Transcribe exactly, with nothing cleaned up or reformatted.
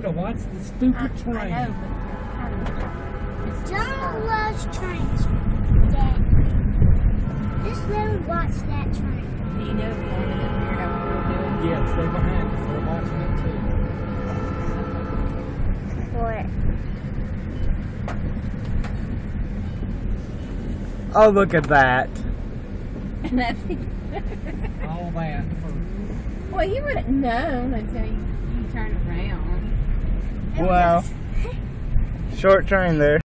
to watch the stupid I, train. I know, but John loves trains, Dad. Just let him watch that train. do you know if you wanted to figure out what we were doing? Yes, they're behind us. They're watching it too. What? Oh, look at that. And that's All that for well, you wouldn't know until you, you turn around. Well, short train there.